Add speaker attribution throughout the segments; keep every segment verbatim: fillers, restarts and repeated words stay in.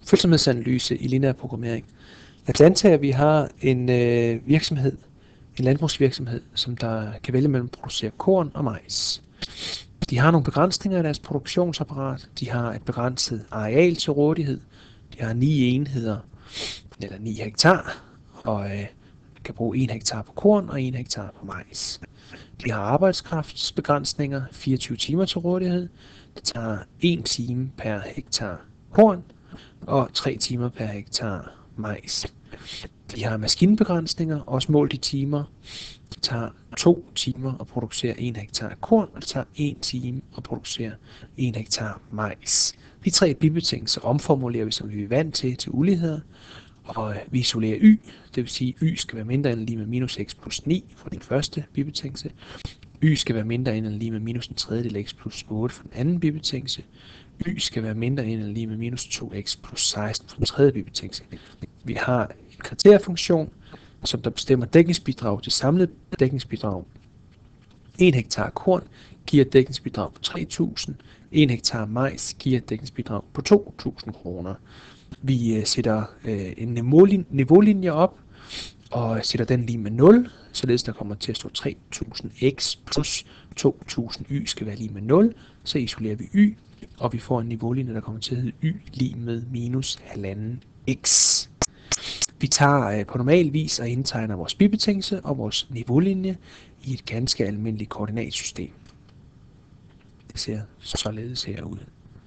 Speaker 1: følsomhedsanalyse i lineær programmering. Lad os antage, at vi har en øh, virksomhed, en landbrugsvirksomhed, som der kan vælge mellem at producere korn og majs. De har nogle begrænsninger i deres produktionsapparat. De har et begrænset areal til rådighed. De har ni enheder, eller ni hektar, og øh, kan bruge en hektar på korn og en hektar på majs. De har arbejdskraftsbegrænsninger, fireogtyve timer til rådighed. Det tager en time per hektar korn og tre timer per hektar majs. De har maskinbegrænsninger, også målt i timer. Det tager to timer at producere en hektar korn, og det tager en time at producere en hektar majs. De tre bibetingelser omformulerer vi, som vi er vant til, til uligheder. Og vi isolerer y, det vil sige, at y skal være mindre end eller lige med minus x plus ni for den første bibetingelse. Y skal være mindre end eller lige med minus en tredjedel x plus otte for den anden bibetingelse. Y skal være mindre end eller lige med minus to x plus seksten for den tredje bibetingelse. Vi har en kriteriefunktion, som der bestemmer dækningsbidrag til samlet dækningsbidrag. en hektar korn giver et dækningsbidrag på tre tusind. en hektar majs giver et dækningsbidrag på to tusind kroner. Vi øh, sætter øh, en niveaulinje op og sætter den lige med nul, således der kommer til at stå tre tusind x plus to tusind y skal være lige med nul. Så isolerer vi y, og vi får en niveaulinje, der kommer til at hedde y lige med minus halvanden x. Vi tager øh, på normal vis og indtegner vores bibetingelse og vores niveaulinje i et ganske almindeligt koordinatsystem. Det ser således her ud.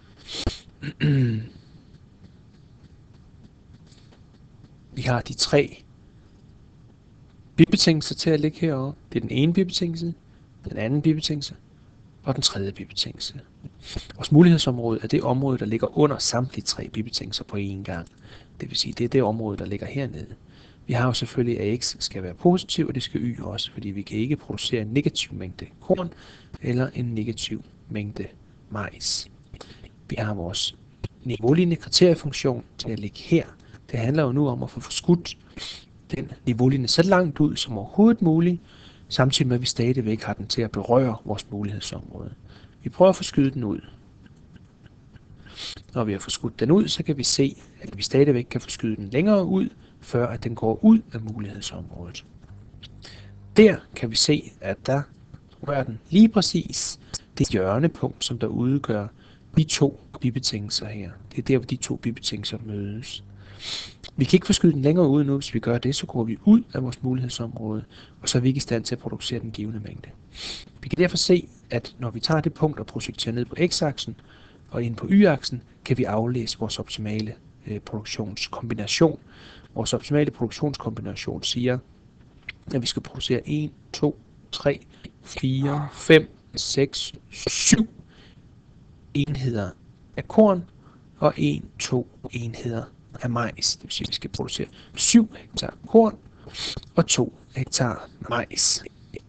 Speaker 1: Vi har de tre bibetingelser til at ligge heroppe. Det er den ene bibetingelse, den anden bibetingelse og den tredje bibetingelse. Vores mulighedsområde er det område, der ligger under samtlige tre bibetingelser på én gang. Det vil sige, det er det område, der ligger hernede. Vi har jo selvfølgelig, at x skal være positiv, og det skal y også, fordi vi kan ikke producere en negativ mængde korn eller en negativ mængde majs. Vi har vores niveaulignende kriteriefunktion til at ligge her. Det handler jo nu om at få forskudt den niveaulinje så langt ud som overhovedet muligt, samtidig med at vi stadigvæk har den til at berøre vores mulighedsområde. Vi prøver at forskyde den ud. Når vi har forskudt den ud, så kan vi se, at vi stadigvæk kan forskyde den længere ud, før at den går ud af mulighedsområdet. Der kan vi se, at der rører den lige præcis det hjørnepunkt, som der udgør de to bibetingelser her. Det er der, hvor de to bibetingelser mødes. Vi kan ikke forskyde den længere ud nu. Hvis vi gør det, så går vi ud af vores mulighedsområde, og så er vi ikke i stand til at producere den givne mængde. Vi kan derfor se, at når vi tager det punkt og projekterer ned på x-aksen og ind på y-aksen, kan vi aflæse vores optimale øh, produktionskombination. Vores optimale produktionskombination siger, at vi skal producere en, to, tre, fire, fem, seks, syv enheder af korn og en, to enheder af majs. Det vil sige, at vi skal producere syv hektar korn og to hektar majs.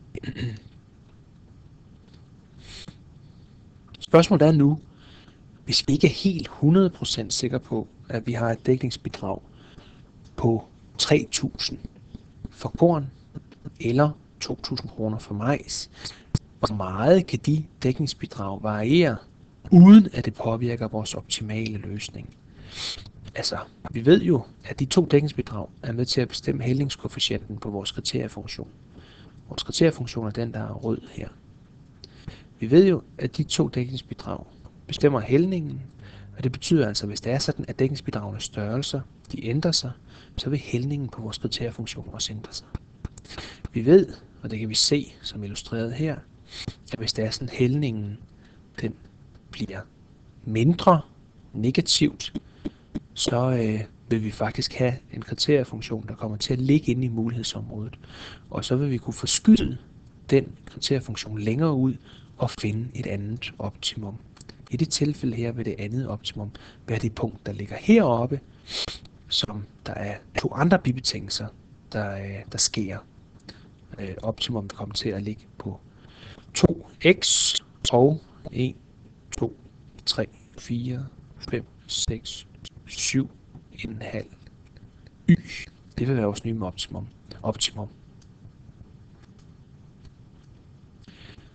Speaker 1: Spørgsmålet er nu, hvis vi ikke er helt hundrede procent sikre på, at vi har et dækningsbidrag på tre tusind for korn eller to tusind kroner for majs, hvor meget kan de dækningsbidrag variere, uden at det påvirker vores optimale løsning? Altså, vi ved jo, at de to dækningsbidrag er med til at bestemme hældningskoefficienten på vores kriteriefunktion. Vores kriteriefunktion er den, der er rød her. Vi ved jo, at de to dækningsbidrag bestemmer hældningen, og det betyder altså, at hvis det er sådan, at dækningsbidragenes størrelser de ændrer sig, så vil hældningen på vores kriteriefunktion også ændre sig. Vi ved, og det kan vi se som illustreret her, at hvis det er sådan, hældningen den bliver mindre negativt, så øh, vil vi faktisk have en kriteriefunktion, der kommer til at ligge inde i mulighedsområdet. Og så vil vi kunne forskyde den kriteriefunktion længere ud og finde et andet optimum. I det tilfælde her vil det andet optimum være det punkt, der ligger heroppe, som der er to andre bibetingelser, der, øh, der sker. Øh, optimum vil komme til at ligge på to x og en, to, tre, fire, fem, seks, syv komma fem y. Det vil være vores nye optimum. optimum.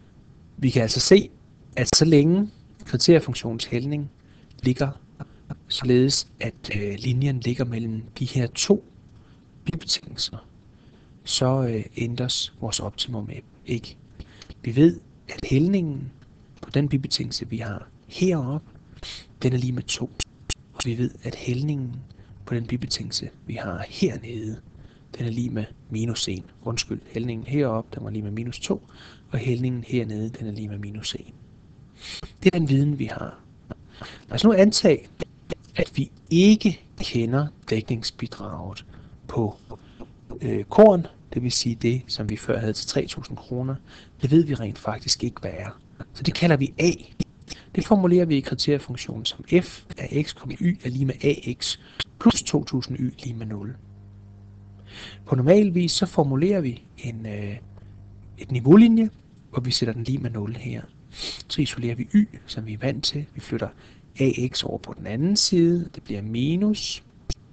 Speaker 1: Vi kan altså se, at så længe kriteriefunktionens hældning ligger således at øh, linjen ligger mellem de her to bibetingelser, så øh, ændres vores optimum ikke. Vi ved, at hældningen på den bibetingelse, vi har heroppe, den er lige med to. Og vi ved, at hældningen på den bibetingelse, vi har hernede, den er lige med minus en. Undskyld, hældningen heroppe, den var lige med minus to, og hældningen hernede, den er lige med minus en. Det er den viden, vi har. Lad os nu antage, at vi ikke kender dækningsbidraget på øh, korn, det vil sige det, som vi før havde til tre tusind kroner. Det ved vi rent faktisk ikke, hvad er. Så det kalder vi A. Det formulerer vi i kriteriefunktionen som f af x, y er lige med ax plus to tusind y lige med nul. På normal vis så formulerer vi en, øh, et niveaulinje, hvor vi sætter den lige med nul her. Så isolerer vi y, som vi er vant til. Vi flytter ax over på den anden side. Det bliver minus.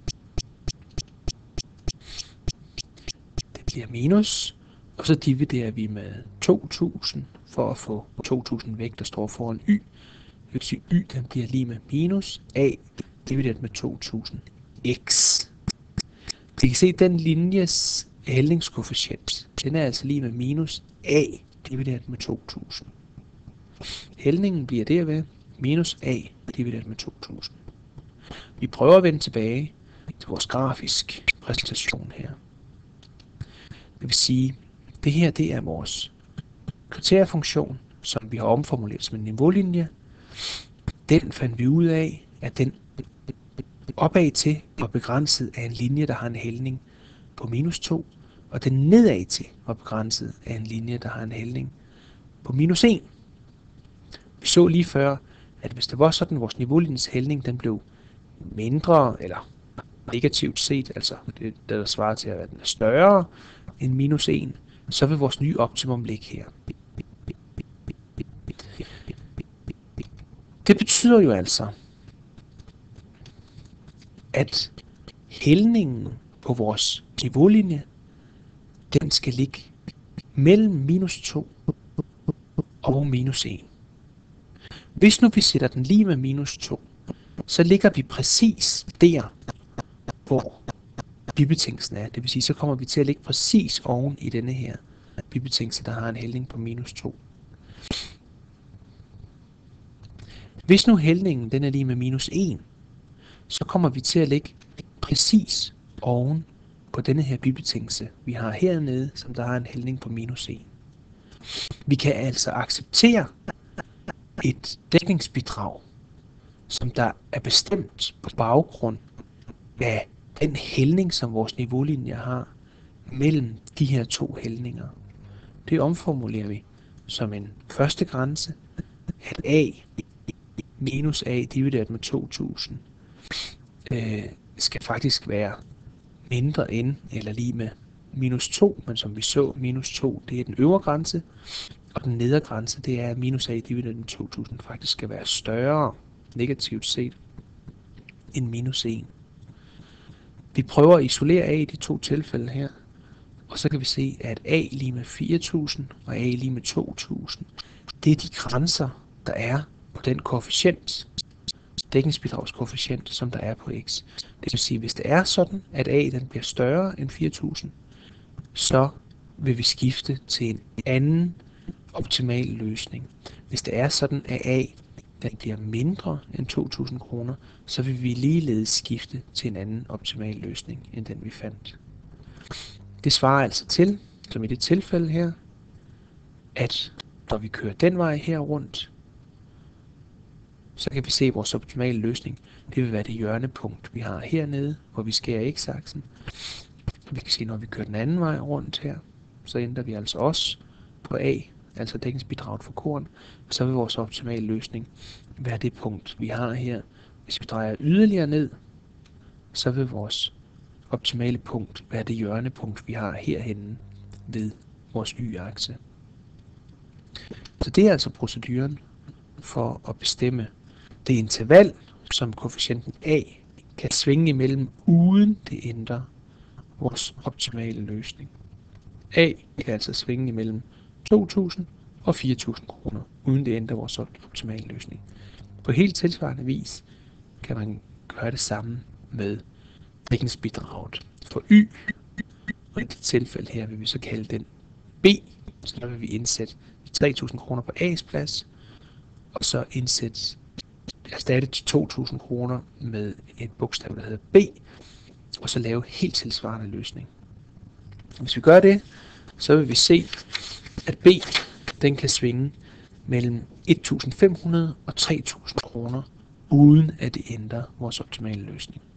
Speaker 1: Det bliver minus. Og så dividerer vi med to tusind for at få to tusind væk, der står foran y. Det vil sige, y den bliver lige med minus a divideret med to tusind x. Vi kan se, at den linjes hældningskoefficient, den er altså lige med minus a divideret med to tusind. Hældningen bliver derved minus a divideret med to tusind. Vi prøver at vende tilbage til vores grafisk præsentation her. Det vil sige, at det her det er vores kriteriefunktion, som vi har omformuleret som en niveaulinje. Den fandt vi ud af, at den opad til var begrænset af en linje, der har en hældning på minus to, og den nedad til var begrænset af en linje, der har en hældning på minus en. Vi så lige før, at hvis det var sådan, at vores niveaulinjes hældning den blev mindre, eller negativt set, altså det, der svarer til, at den er større end minus en, så vil vores nye optimum ligge her. Det betyder jo altså, at hældningen på vores niveaulinje, den skal ligge mellem minus to og minus en. Hvis nu vi sætter den lige med minus to, så ligger vi præcis der, hvor bibetingelsen er. Det vil sige, så kommer vi til at ligge præcis oven i denne her bibetingelse, der har en hældning på minus to. Hvis nu hældningen den er lige med minus en, så kommer vi til at ligge præcis oven på denne her bibetingelse, vi har hernede, som der har en hældning på minus en. Vi kan altså acceptere et dækningsbidrag, som der er bestemt på baggrund af den hældning, som vores niveaulinje har mellem de her to hældninger. Det omformulerer vi som en første grænse, at a minus a divideret med to tusind øh, skal faktisk være mindre end eller lige med minus to, men som vi så, minus to det er den øvre grænse, og den nedre grænse det er, at minus a divideret med to tusind faktisk skal være større, negativt set, end minus en. Vi prøver at isolere a i de to tilfælde her, og så kan vi se, at a lige med fire tusind og a lige med to tusind, det er de grænser, der er på den koefficient, dækningsbidragskoefficient, som der er på x. Det vil sige, hvis det er sådan, at a den bliver større end fire tusind, så vil vi skifte til en anden optimal løsning. Hvis det er sådan, at a den bliver mindre end to tusind kroner, så vil vi ligeledes skifte til en anden optimal løsning, end den vi fandt. Det svarer altså til, som i det tilfælde her, at når vi kører den vej her rundt, så kan vi se, at vores optimale løsning, det vil være det hjørnepunkt, vi har hernede, hvor vi skærer x-aksen. Vi kan se, når vi kører den anden vej rundt her, så ændrer vi altså også på a, altså dækningsbidraget for korn, og så vil vores optimale løsning være det punkt, vi har her. Hvis vi drejer yderligere ned, så vil vores optimale punkt være det hjørnepunkt, vi har herhenne ved vores y-akse. Så det er altså proceduren for at bestemme det interval, som koefficienten a kan svinge imellem, uden det ændrer vores optimale løsning. A kan altså svinge imellem to tusind og fire tusind kroner, uden det ændrer vores optimale løsning. På helt tilsvarende vis kan man gøre det samme med dækningsbidraget for Y. Og i det tilfælde her vil vi så kalde den B, så der vil vi indsætte tre tusind kroner på A's plads, og så indsætte, erstatte de to tusind kroner med et bogstav, der hedder B, og så lave helt tilsvarende løsning. Hvis vi gør det, så vil vi se, at B, den kan svinge mellem et tusind fem hundrede og tre tusind kroner, uden at det ændrer vores optimale løsning.